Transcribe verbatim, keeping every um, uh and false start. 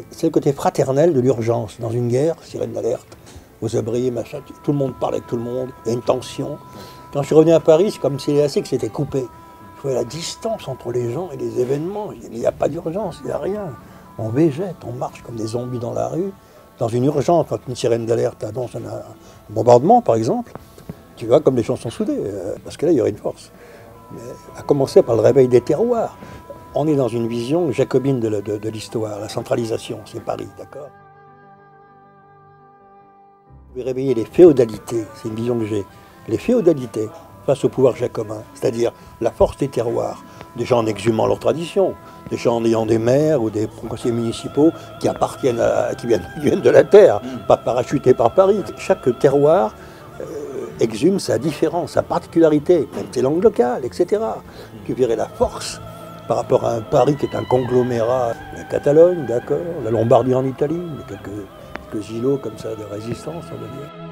c'est le côté fraternel de l'urgence. Dans une guerre, sirène d'alerte, aux abris, machin, tout le monde parle avec tout le monde, il y a une tension. Quand je suis revenu à Paris, c'est comme si les A C que c'était coupé. Je voyais la distance entre les gens et les événements. Il n'y a pas d'urgence, il n'y a rien. On végète, on marche comme des zombies dans la rue. Dans une urgence, quand une sirène d'alerte annonce un, un bombardement, par exemple, tu vois comme les gens sont soudés, euh, parce que là, il y aurait une force. Mais à commencer par le réveil des terroirs. On est dans une vision jacobine de, de, de l'histoire, la centralisation, c'est Paris, d'accord? Vous pouvez réveiller les féodalités, c'est une vision que j'ai, les féodalités face au pouvoir jacobin, c'est-à-dire la force des terroirs, des gens en exhumant leur tradition, des gens en ayant des maires ou des conseillers municipaux qui appartiennent à, qui viennent, qui viennent de la terre, pas parachutés par Paris. Chaque terroir euh, exhume sa différence, sa particularité, même ses langues locales, et cetera. Tu verrais la force par rapport à un Paris qui est un conglomérat, la Catalogne, d'accord, la Lombardie en Italie, quelques, quelques îlots comme ça de résistance, on va dire.